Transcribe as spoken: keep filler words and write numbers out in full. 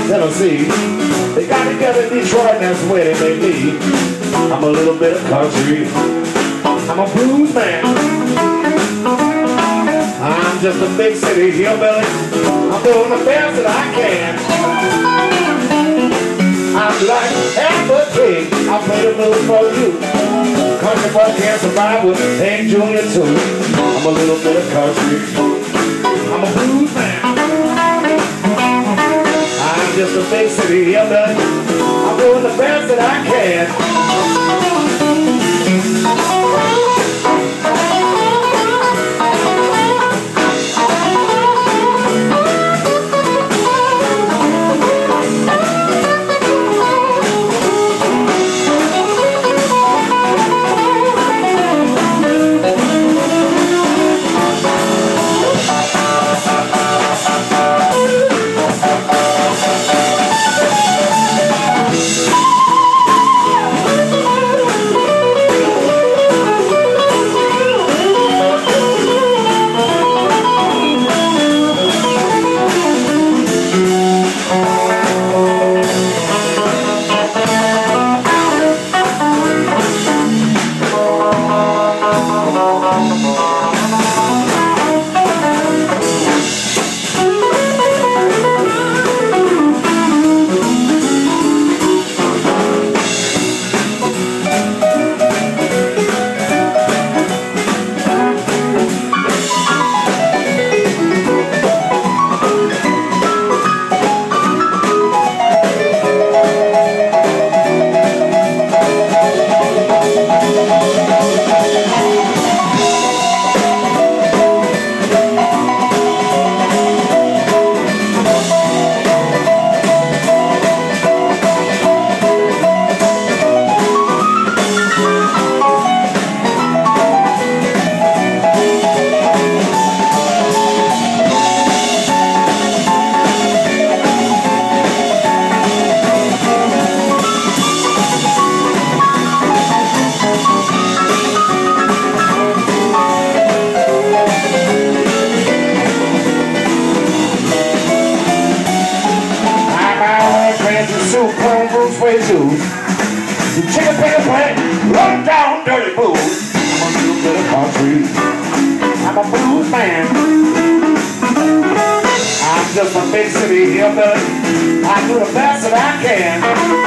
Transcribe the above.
Tennessee. They got together in Detroit, and that's where they made me. I'm a little bit of country. I'm a blues man. I'm just a big city hillbilly. I'm doing the best that I can. I'm like Amber King. I play the blues for you. Country boy can't survive with Hank Junior too. I'm a little bit of country. I'm a blues man. I'm just a big city hillbilly. I'm doing the best that I can. The chicken finger plant, run down dirty blues. I'm a little bit of country. I'm a blues man. I'm just a big city hillbilly. I do the best that I can.